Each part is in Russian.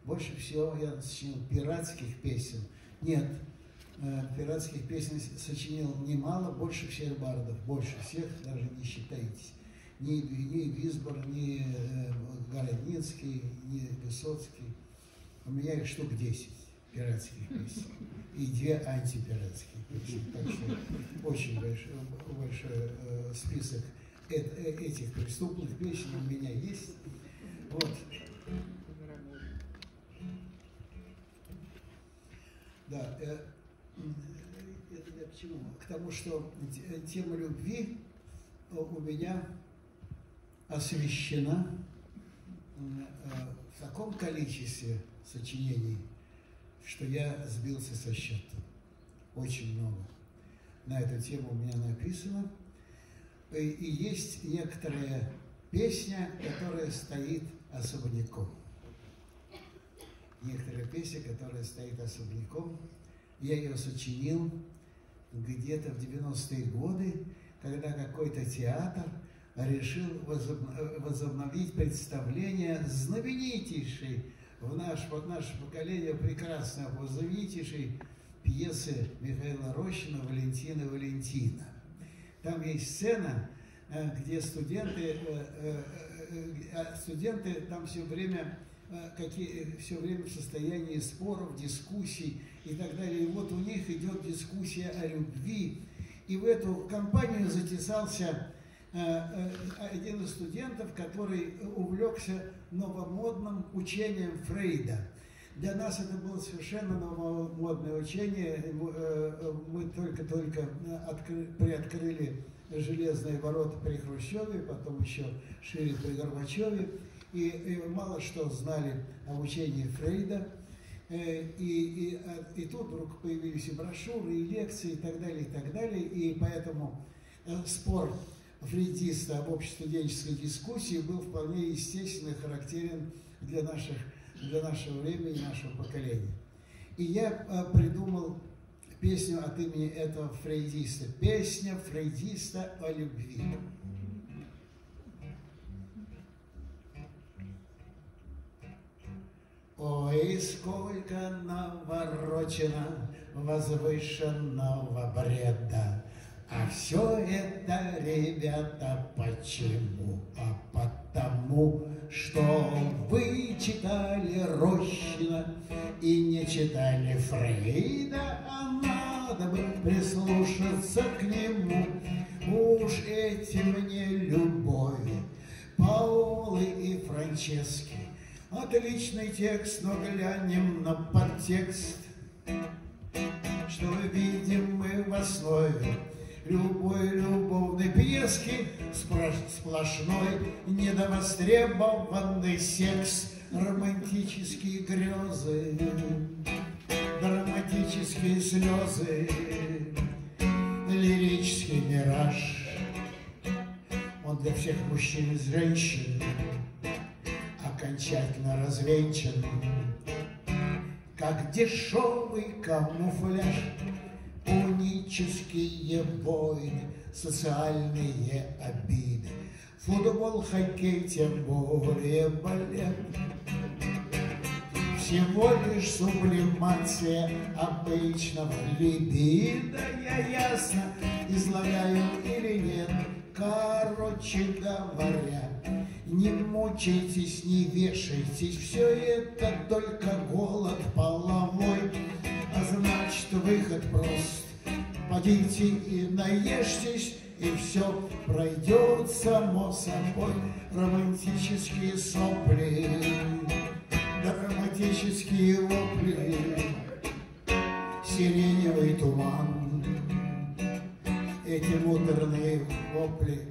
Больше всего я сочинил пиратских песен. Нет, пиратских песен сочинил немало, больше всех бардов, больше всех, даже не считайтесь. Ни Висбор, ни Городницкий, ни Высоцкий. У меня их штук 10 пиратских песен и 2 антипиратские песни. Так что очень большой список этих преступных песен у меня есть. Вот. Да, это я к чему? К тому, что тема любви у меня освещена в таком количестве сочинений, что я сбился со счета. Очень много на эту тему у меня написано. И есть некоторая песня, которая стоит особняком. Некоторая песня, которая стоит особняком. Я ее сочинил где-то в 90-е годы, когда какой-то театр решил возобновить представление знаменитейшей в наше поколение прекрасного, знаменитейшей пьесы Михаила Рощина «Валентина, Валентина». Там есть сцена, где студенты там все время в состоянии споров, дискуссий и так далее. И вот у них идет дискуссия о любви. И в эту компанию затесался один из студентов, который увлекся новомодным учением Фрейда. Для нас это было совершенно новомодное учение. Мы только-только приоткрыли железные ворота при Хрущеве, потом еще шире при Горбачеве. И мало что знали о учении Фрейда. И тут вдруг появились и брошюры, и лекции, и так далее, и так далее. И поэтому спор фрейдиста об общестуденческой дискуссии был вполне естественно и характерен для нашего времени и нашего поколения. И я придумал песню от имени этого фрейдиста. Песня фрейдиста о любви. Ой, сколько наворочено возвышенного бреда, а все это, ребята, почему? А потому, что вы читали Рощина и не читали Фрейда, а надо бы прислушаться к нему. Уж эти мне любовь, Паолы и Франчески. Отличный текст, но глянем на подтекст, что видим мы в основе любой любовной пьески. Сплошной недовостребованный секс, романтические грезы, драматические слезы, лирический мираж. Он для всех мужчин и женщин окончательно развенчан, как дешевый камуфляж. Унические войны, социальные обиды, футбол, хоккей, тем более балет. Всего лишь сублимация обычного либидо. Я ясно излагаю или нет? Короче говоря, не мучайтесь, не вешайтесь, все это только голод половой. А значит, выход прост. Подите и наешьтесь, и все пройдет само собой. Романтические сопли, драматические вопли, сиреневый туман. Эти муторные вопли,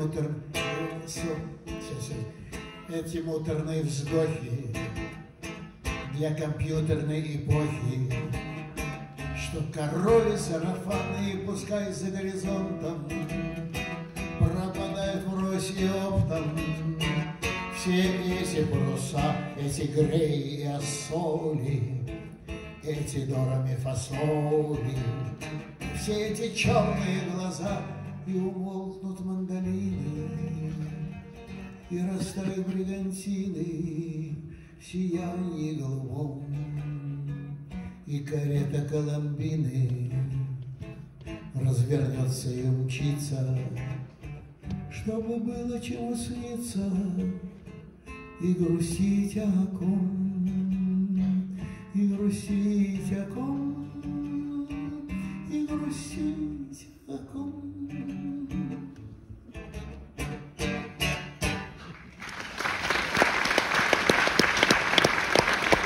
эти муторные вздохи для компьютерной эпохи, что король сарафаны, пускай за горизонтом, пропадают врозь и оптом. Все эти паруса, эти греи и осоли, эти дорами фасоли, все эти черные глаза, и умолкнут мандолины, и растают бригантины, сиянии голубом, и карета Коломбины развернется и умчится, чтобы было чему сниться и грустить о ком, и грустить о ком.